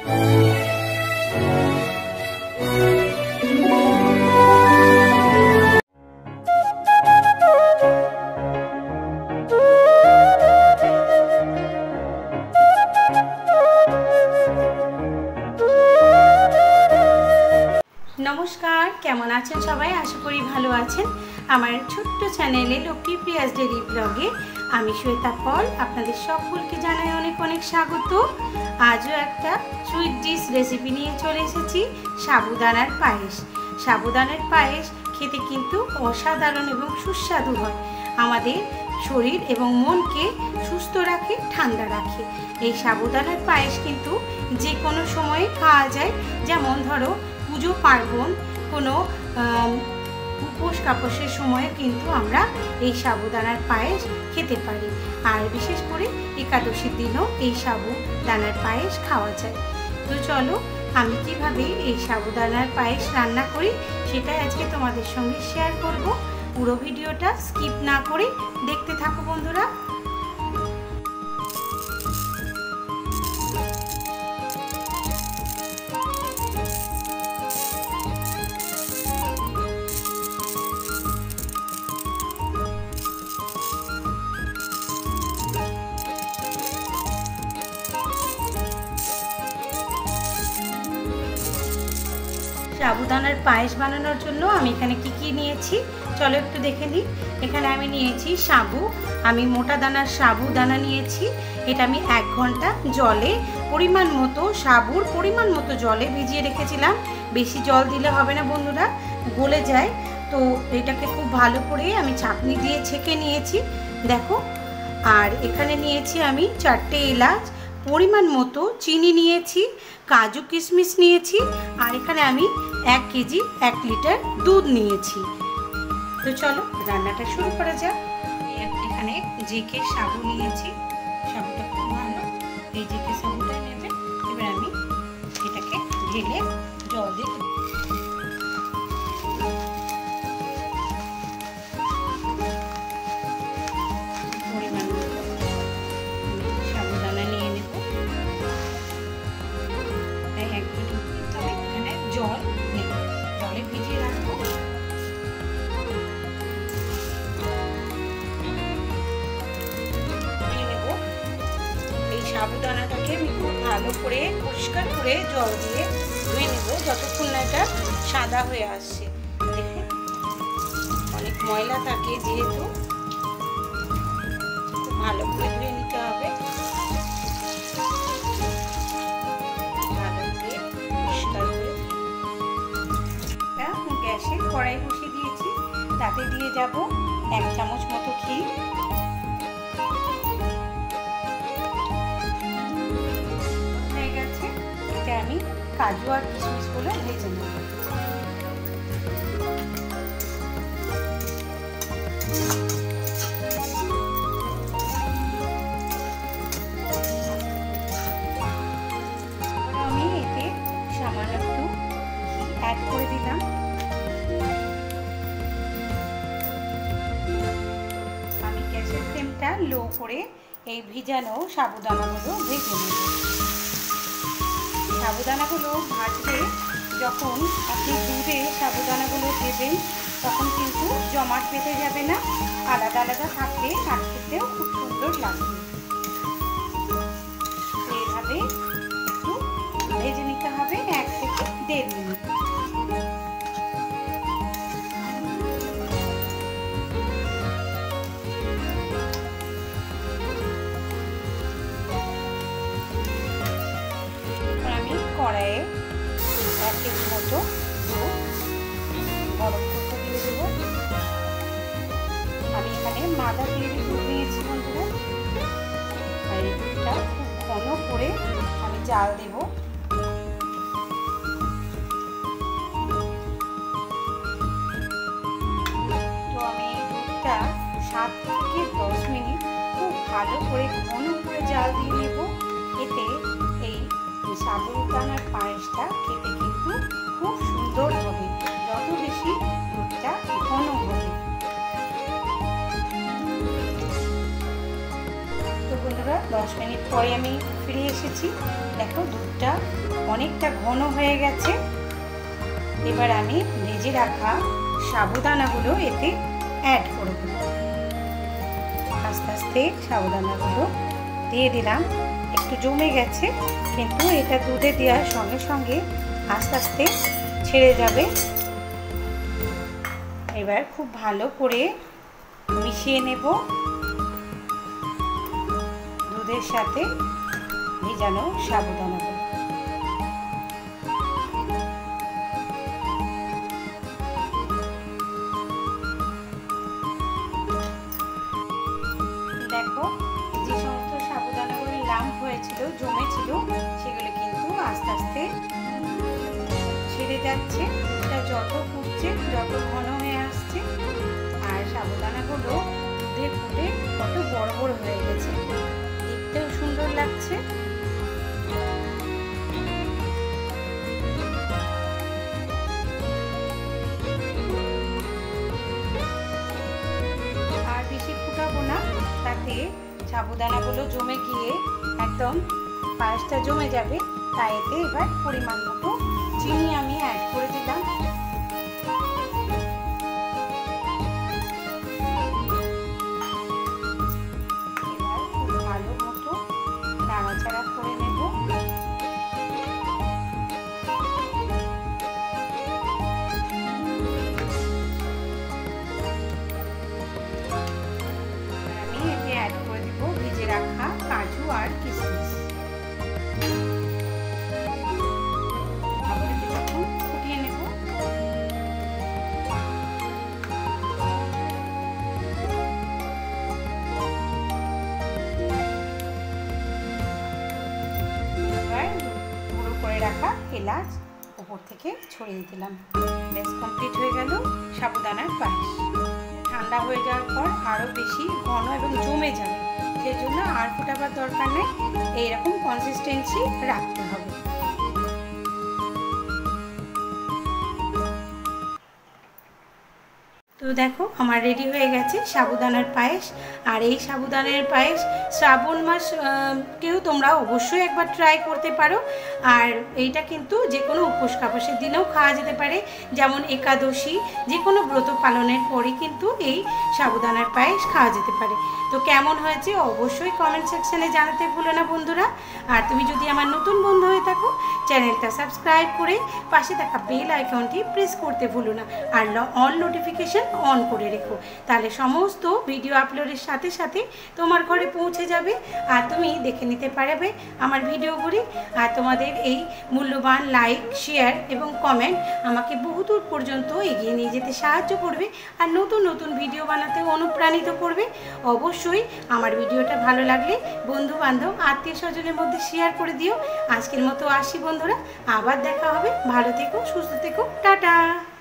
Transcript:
नमस्कार केमन आছেন সবাই आशा करी ভালো আছেন। আমার ছোট্ট চ্যানেলে লক্ষ্মীপ্রিয়াস ডেইলি ব্লগে আমি শ্বেতা পল আপনাদের সকলকে জানাই অনেক অনেক স্বাগত। আজও একটা সুইট ডিশ রেসিপি নিয়ে চলে এসেছি, সাবুদানার পায়েস। সাবুদানার পায়েস খেতে কিন্তু অসাধারণ এবং সুস্বাদু হয়, আমাদের শরীর এবং মনকে সুস্থ রাখে, ঠান্ডা রাখে। এই সাবুদানার পায়েস কিন্তু যে কোনো সময়ে খাওয়া যায়, যেমন ধরো পুজো পার্বণ, কোনো উপোস কাপসের সময়ে কিন্তু আমরা এই সাবুদানার পায়েস খেতে পারি। আর বিশেষ করে একাদশীর দিনও এই সাবুদানার পায়েস খাওয়া যায়। তো চলো আমি কিভাবে এই সাবুদানার পায়েস রান্না করি সেটাই আজকে তোমাদের সঙ্গে শেয়ার করব। পুরো ভিডিওটা স্কিপ না করে দেখতে থাকো বন্ধুরা। সাবুদানার পায়েস বানানোর জন্য আমি এখানে কি নিয়েছি চলো একটু দেখে নিই। এখানে আমি নিয়েছি সাবু, আমি মোটা দানার সাবুদানা নিয়েছি। এটা আমি 1 ঘন্টা জলে পরিমাণ মতো, সাবুর পরিমাণ মতো জলে ভিজিয়ে রেখেছিলাম। বেশি জল দিলে হবে না বন্ধুরা, গলে যায়। তো এটাকে খুব ভালো করে আমি ছাঁকনি দিয়ে ছেঁকে নিয়েছি দেখো। আর এখানে নিয়েছি আমি 4টে এলাচ, পরিমাণ মতো চিনি নিয়েছি, কাজু কিশমিশ নিয়েছি, আর এখানে আমি 1 কেজি 1 লিটার দুধ নিয়েছি। তো চলো রান্নাটা শুরু করা যাক। এখানে জেকে সাবু নিয়েছি, সাবুটা খুব ভালো, এই জেকে সাবুটা নেবে। এবার আমি এটাকে ঢেলে জল দিয়ে সাবুদানাটাকে আমি খুব ভালো করে পরিষ্কার করে জল দিয়ে ধুয়ে নেব, যতক্ষণ না এটা সাদা হয়ে আসছে। দেখুন অনেক ময়লা থাকে, যেহেতু খুব ভালো করে ধুয়ে নিতে হবে। ভালো করে পরিষ্কার করে গ্যাসে কড়াই বসিয়ে দিয়েছি, তাতে দিয়ে যাব 1 চামচ মতো ঘি। আমি কাজু আর কিশমিশগুলো ভেজে নেব। আমি এতে সামান্য একটু ঘি অ্যাড করে দিলাম। আমি গ্যাসের ফ্লেমটা লো করে এই ভিজানো সাবুদানাগুলো ভেজে নেব। সাবুদানাগুলো ভাজলে যখন আপনি দুধে সাবুদানাগুলো দেবেন তখন কিন্তু জমাট বেঁধে যাবে না, আলাদা আলাদা থাকলে আর খেতেও খুব সুন্দর লাগবে। এইভাবে একটু ভেজে নিতে হবে 1 থেকে 1.5 মিনিট। কড়াইয়ে 1 কেজি মতো গরম করতে দিয়ে দেবো। আমি এখানে মাদা তৈরি দুধ নিয়েছি বন্ধুরা, আর এই দুধটা খুব ঘন করে আমি জাল দেব। তো আমি এই দুধটা 7 থেকে 10 মিনিট খুব ভালো করে ঘন করে জাল দিয়ে নেব। এতে এই সাবুদানার পায়েসটা খেতে কিন্তু খুব সুন্দর হবে, যত বেশি দুধটা ঘন হবে। তো বন্ধুরা 10 মিনিট পরে আমি ফিরে এসেছি। দেখো দুধটা অনেকটা ঘন হয়ে গেছে। এবার আমি ভেজে রাখা সাবুদানাগুলো এতে অ্যাড করব। আস্তে আস্তে সাবুদানাগুলো দিয়ে দিলাম। একটু জমে গেছে, কিন্তু এটা দুধে দেওয়ার সঙ্গে সঙ্গে আস্তে আস্তে ছেড়ে যাবে। এবার খুব ভালো করে মিশিয়ে নেব দুধের সাথে ভেজানো সাবুদানাগুলো। দেখো, যে সমস্ত সাবুদানাগুলো লাম্প হয়েছিল, জমেছিল, সেগুলো কিন্তু আস্তে আস্তে ছেড়ে যাচ্ছে। এটা যত ফুটছে, যত ঘন হয়ে আসছে, আর সাবুদানাগুলো দুধে ফুটে কত বড় বড় হয়ে গেছে, দেখতেও সুন্দর লাগছে। আর বেশি ফুটাবো না, তাতে সাবুদানাগুলো জমে গিয়ে একদম পায়েসটা জমে যাবে। তাই এতে এবার পরিমাণ মতো চিনি আমি অ্যাড করে দিলাম। এবার খুব ভালো মতো নাড়াচাড়া করে নেব। আমি এতে অ্যাড করে দিব ভেজে রাখা কাজু আর কিশমিশ। গুঁড়ো করে রাখা এলাচ উপর থেকে ছড়িয়ে দিলাম। বেশ কমপ্লিট হয়ে গেল সাবুদানার পায়েস। ঠান্ডা হয়ে যাওয়ার পর আরও বেশি ঘন এবং জমে যাবে, সেই জন্য আর ফোটাবার দরকার নেই। এইরকম কনসিস্টেন্সি রাখতে হবে। তো দেখো, আমার রেডি হয়ে গেছে সাবুদানার পায়েস। আর এই সাবুদানার পায়েস শ্রাবণ মাস কেউ তোমরা অবশ্যই একবার ট্রাই করতে পারো। আর এইটা কিন্তু যে কোনো উপোস কাপাসের দিনেও খাওয়া যেতে পারে, যেমন একাদশী, যে কোনো ব্রত পালনের পরই কিন্তু এই সাবুদানার পায়েস খাওয়া যেতে পারে। তো কেমন হয়েছে অবশ্যই কমেন্ট সেকশনে জানাতে ভুলো না বন্ধুরা। আর তুমি যদি আমার নতুন বন্ধু হয়ে থাকো, চ্যানেলটা সাবস্ক্রাইব করে পাশে থাকা বেল আইকনটি প্রেস করতে ভুলো না। আর অল নোটিফিকেশন অন করে রেখো, তাহলে সমস্ত ভিডিও আপলোডের সাথে সাথে তোমার ঘরে পৌঁছে যাবে আর তুমি দেখে নিতে পারবে আমার ভিডিওগুলি। আর তোমাদের এই মূল্যবান লাইক, শেয়ার এবং কমেন্ট আমাকে বহুদূর পর্যন্ত এগিয়ে নিয়ে যেতে সাহায্য করবে আর নতুন নতুন ভিডিও বানাতে অনুপ্রাণিত করবে। অবশ্যই আমার ভিডিওটা ভালো লাগলে বন্ধু বান্ধব, আত্মীয় স্বজনের মধ্যে শেয়ার করে দিও। আজকের মতো আসি বন্ধুরা, আবার দেখা হবে। ভালো থেকো, সুস্থ থেকো, টাটা।